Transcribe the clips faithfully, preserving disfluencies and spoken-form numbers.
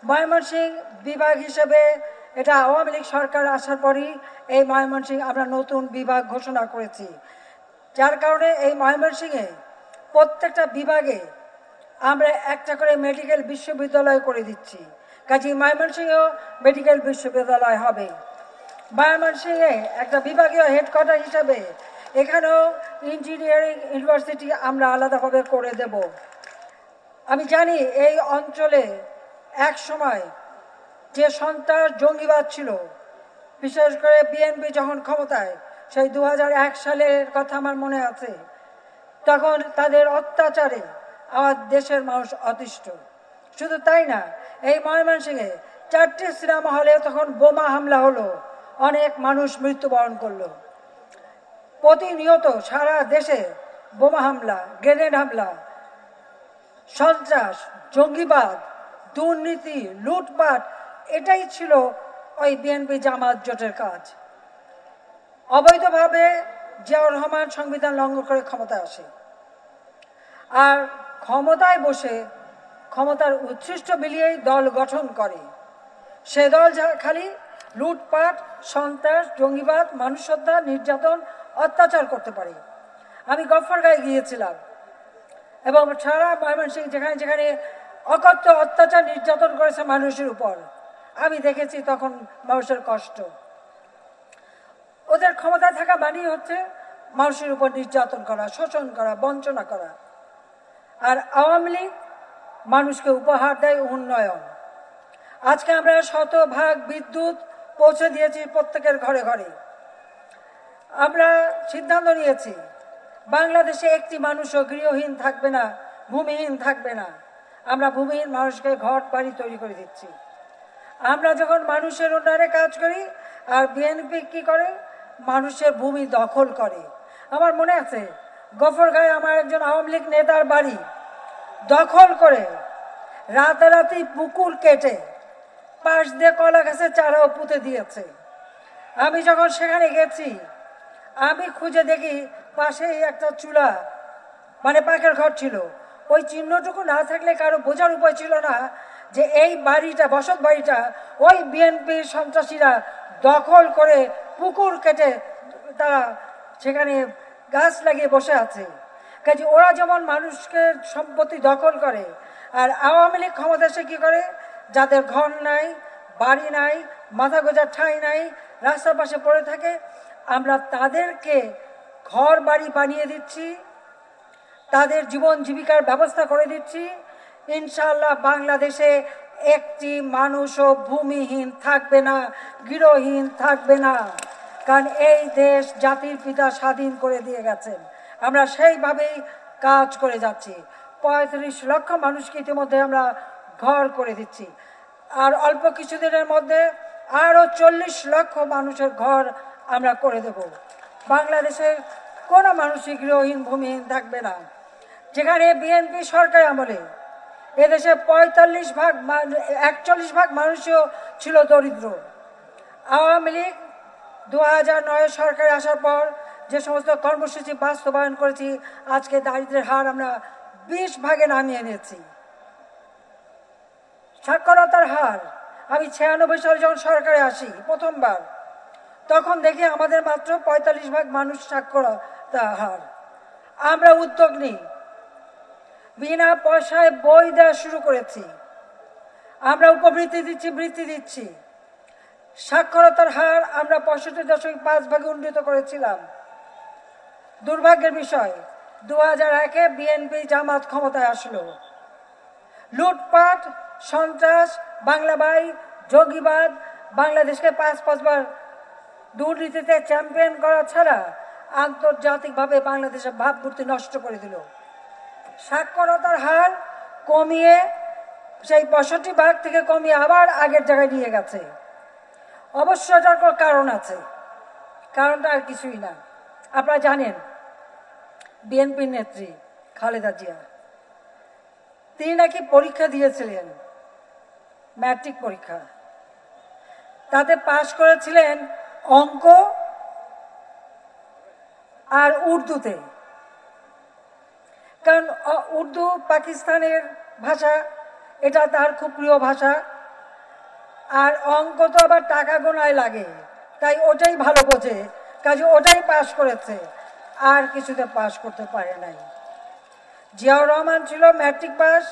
ময়মনসিংহ বিভাগ হিসেবে এটা আওয়ামী লীগ সরকার আসার পরই এই ময়মনসিংহ আমরা নতুন বিভাগ ঘোষণা করেছি, যার কারণে এই ময়মনসিংহে প্রত্যেকটা বিভাগে আমরা একটা করে মেডিকেল বিশ্ববিদ্যালয় করে দিচ্ছি। কাজী ময়মনসিংহেও মেডিকেল বিশ্ববিদ্যালয় হবে। ময়মনসিংহে একটা বিভাগীয় হেডকোয়ার্টার হিসাবে এখানেও ইঞ্জিনিয়ারিং ইউনিভার্সিটি আমরা আলাদাভাবে করে দেব। আমি জানি এই অঞ্চলে এক সময় যে সন্ত্রাস জঙ্গিবাদ ছিল, বিশেষ করে বিএনপি যখন ক্ষমতায়, সেই দু হাজার এক সালের কথা আমার মনে আছে, তখন তাদের অত্যাচারে আমার দেশের মানুষ অতিষ্ঠ। শুধু তাই না, এই ময়মনসিংহে চারটি সিনেমা হলে তখন বোমা হামলা হলো, অনেক মানুষ মৃত্যুবরণ করলো। প্রতিনিয়ত সারা দেশে বোমা হামলা, গ্রেনেড হামলা, সন্ত্রাস, জঙ্গিবাদ, দুর্নীতি, লুটপাট, এটাই ছিল ওই বিএনপি জামাত জোটের কাজ। অবৈধভাবে জিয়াউর রহমান সংবিধান লঙ্ঘন করে ক্ষমতায় আসে, আর ক্ষমতায় বসে ক্ষমতার উচ্ছিষ্ট বিলিয়েই দল গঠন করে। সে দল যা খালি লুটপাট, সন্ত্রাস, জঙ্গিবাদ, মানুষ হত্যা, নির্যাতন, অত্যাচার করতে পারে। আমি গফরগাঁয়ে গিয়েছিলাম এবং সারা ময়মনসিংহ যেখানে যেখানে অকথ্য অত্যাচার নির্যাতন করেছে মানুষের উপর, আমি দেখেছি তখন মানুষের কষ্ট। ওদের ক্ষমতায় থাকা মানেই হচ্ছে মানুষের উপর নির্যাতন করা, শোষণ করা, বঞ্চনা করা। আর আওয়ামী লীগ মানুষকে উপহার দেয় উন্নয়ন। আজকে আমরা শতভাগ বিদ্যুৎ পৌঁছে দিয়েছি প্রত্যেকের ঘরে ঘরে। আমরা সিদ্ধান্ত নিয়েছি বাংলাদেশে একটি মানুষও গৃহহীন থাকবে না, ভূমিহীন থাকবে না। আমরা ভূমিহীন মানুষকে ঘর বাড়ি তৈরি করে দিচ্ছি। আমরা যখন মানুষের উন্নয়নে কাজ করি, আর বিএনপি কি করে, মানুষের ভূমি দখল করে। আমার মনে আছে গফরগাঁয়ে আমার একজন আওয়ামী লীগ নেতার বাড়ি দখল করে রাতারাতি পুকুর কেটে পাশ দিয়ে কলা গাছের চারাও পুঁতে দিয়েছে। আমি যখন সেখানে গেছি, আমি খুঁজে দেখি পাশেই একটা চুলা, মানে পাকের ঘর ছিল। ওই চিহ্নটুকু না থাকলে কারো বোঝার উপায় ছিল না যে এই বাড়িটা, বসত বাড়িটা ওই বিএনপির সন্ত্রাসীরা দখল করে পুকুর কেটে তারা সেখানে গাছ লাগিয়ে বসে আছে। কাজে ওরা যেমন মানুষকে সম্পত্তি দখল করে, আর আওয়ামী লীগ ক্ষমতা এসে কী করে, যাদের ঘর নাই, বাড়ি নাই, মাথা গোজার ঠাঁই নাই, রাস্তার পাশে পড়ে থাকে, আমরা তাদেরকে ঘর বাড়ি বানিয়ে দিচ্ছি, তাদের জীবন জীবিকার ব্যবস্থা করে দিচ্ছি। ইনশাআল্লাহ বাংলাদেশে একটি মানুষও ভূমিহীন থাকবে না, গৃহহীন থাকবে না। কারণ এই দেশ জাতির পিতা স্বাধীন করে দিয়ে গেছেন, আমরা সেইভাবেই কাজ করে যাচ্ছি। পঁয়ত্রিশ লক্ষ মানুষকে ইতিমধ্যে আমরা ঘর করে দিচ্ছি, আর অল্প কিছুদিনের মধ্যে আরও চল্লিশ লক্ষ মানুষের ঘর আমরা করে দেব। বাংলাদেশের কোনো মানুষই গৃহহীন, ভূমিহীন থাকবে না। যেখানে বিএনপি সরকার আমলে এদেশে পঁয়তাল্লিশ ভাগ একচল্লিশ ভাগ মানুষও ছিল দরিদ্র। আওয়ামী লীগ দু হাজার নয় সরকারে আসার পর যে সমস্ত কর্মসূচি বাস্তবায়ন করেছি, আজকে দারিদ্র্যের হার আমরা বিশ ভাগে নামিয়ে এনেছি। সাক্ষরতার হার, আমি ছিয়ানব্বই সালে যখন সরকারে আসি প্রথমবার, তখন দেখি আমাদের মাত্র পঁয়তাল্লিশ ভাগ মানুষ সাক্ষরতা হার। আমরা উদ্যোগ নিই, বিনা পয়সায় বই দেওয়া শুরু করেছি, আমরা উপবৃত্তি দিচ্ছি, বৃত্তি দিচ্ছি। সাক্ষরতার হার আমরা পঁয়ষট্টি দশমিক পাঁচ ভাগে উন্নীত করেছিলাম। দুর্ভাগ্যের বিষয়, দু হাজার একে বিএনপি জামাত ক্ষমতায় আসলো। লুটপাট, সন্ত্রাস, বাংলাবাই, জঙ্গিবাদ, বাংলাদেশকে পাঁচ পাঁচবার দুর্নীতিতে চ্যাম্পিয়ন করা ছাড়া আন্তর্জাতিকভাবে বাংলাদেশের ভাবমূর্তি নষ্ট করে দিল। সাক্ষরতার হার কমিয়ে সেই পঁয়ষট্টি ভাগ থেকে কমিয়ে আবার আগের জায়গায় নিয়ে গেছে। অবশ্য এটার কোনো কারণ আছে, কারণটা আর কিছুই না। আপনারা জানেন বিএনপির নেত্রী খালেদা জিয়া, তিনি নাকি পরীক্ষা দিয়েছিলেন, ম্যাট্রিক পরীক্ষা, তাতে পাশ করেছিলেন অঙ্ক আর উর্দুতে। কারণ উর্দু পাকিস্তানের ভাষা, এটা তার খুব প্রিয় ভাষা, আর অঙ্ক তো আবার টাকা গোনায় লাগে, তাই ওটাই ভালো বোঝে, কাজে ওটাই পাশ করেছে, আর কিছুতে পাশ করতে পারে নাই। জিয়াউর রহমান ছিল matric pass,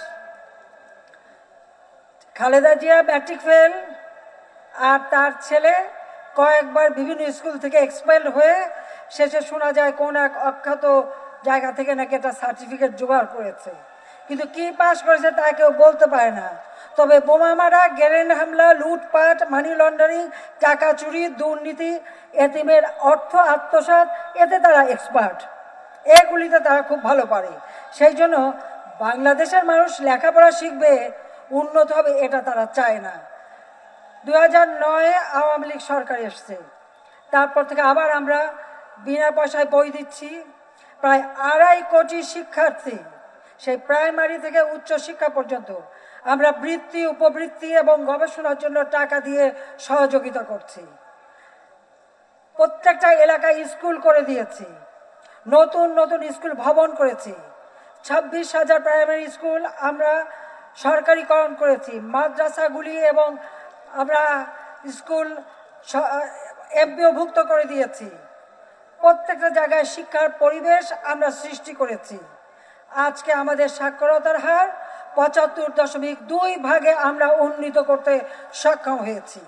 Khaleda Zia matric fail, আর তার ছেলে কয়েকবার বিভিন্ন স্কুল থেকে এক্সপেল হয়ে শেষে শোনা যায় কোন এক অখ্যাত জায়গা থেকে নাকি একটা সার্টিফিকেট জোগাড় করেছে, কিন্তু কি পাস করেছে তা কেউ বলতে পারে না। তবে বোমা মারা, গ্রেনেড হামলা, লুটপাট, মানি লন্ডারিং, টাকা চুরি, দুর্নীতি, এতিমের অর্থ আত্মসাৎ, এতে তারা এক্সপার্ট, এগুলিতে তারা খুব ভালো পারে। সেই জন্য বাংলাদেশের মানুষ লেখাপড়া শিখবে, উন্নত হবে, এটা তারা চায় না। দুই হাজার নয়ে আওয়ামী লীগ সরকার এসছে, তারপর থেকে আবার আমরা বিনা পয়সায় বই দিচ্ছি। প্রায় আড়াই কোটি শিক্ষার্থী, সেই প্রাইমারি থেকে উচ্চ শিক্ষা পর্যন্ত আমরা বৃত্তি, উপবৃত্তি এবং গবেষণার জন্য টাকা দিয়ে সহযোগিতা করছি। প্রত্যেকটা এলাকায় স্কুল করে দিয়েছি, নতুন নতুন স্কুল ভবন করেছি, ছাব্বিশ হাজার প্রাইমারি স্কুল আমরা সরকারিকরণ করেছি, মাদ্রাসাগুলি এবং আমরা স্কুল এমপিওভুক্ত করে দিয়েছি। প্রত্যেকটা জায়গায় শিক্ষার পরিবেশ আমরা সৃষ্টি করেছি। আজকে আমাদের সাক্ষরতার হার পঁচাত্তর দশমিক দুই ভাগে আমরা উন্নীত করতে সক্ষম হয়েছি।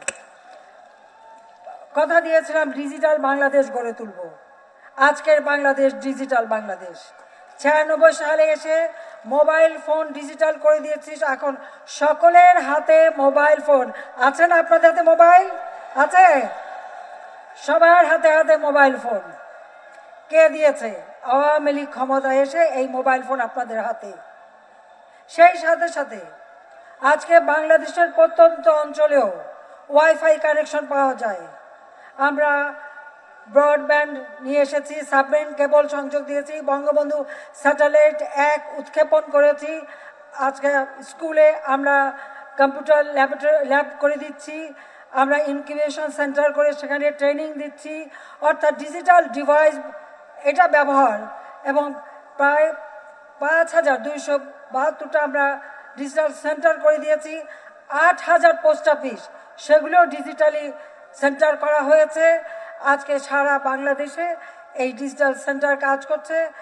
কথা দিয়েছিলাম ডিজিটাল বাংলাদেশ গড়ে তুলব, আজকের বাংলাদেশ ডিজিটাল বাংলাদেশ। ছিয়ানব্বই সালে এসে মোবাইল ফোন ডিজিটাল করে দিয়েছি, এখন সকলের হাতে মোবাইল ফোন আছে। না আপনাদের হাতে মোবাইল আছে? সবার হাতে হাতে মোবাইল ফোন। কে দিয়েছে? আওয়ামী লীগ ক্ষমতায় এসে এই মোবাইল ফোন আপনাদের হাতে। সেই সাথে সাথে আজকে বাংলাদেশের প্রত্যন্ত অঞ্চলেও ওয়াইফাই কানেকশন পাওয়া যায়। আমরা ব্রডব্যান্ড নিয়ে এসেছি, সাবমেরিন কেবল সংযোগ দিয়েছি, বঙ্গবন্ধু স্যাটেলাইট এক উৎক্ষেপণ করেছি। আজকে স্কুলে আমরা কম্পিউটার ল্যাবরেটরি ল্যাব করে দিচ্ছি, আমরা ইনকিউবেশন সেন্টার করে সেখানে ট্রেনিং দিচ্ছি। অর্থাৎ ডিজিটাল ডিভাইস এটা ব্যবহার, এবং প্রায় পাঁচ হাজার দুইশো বাহাত্তরটা আমরা ডিজিটাল সেন্টার করে দিয়েছি। আট হাজার পোস্ট অফিস, সেগুলোও ডিজিটালি সেন্টার করা হয়েছে। আজকে সারা বাংলাদেশে এই ডিজিটাল সেন্টার কাজ করছে।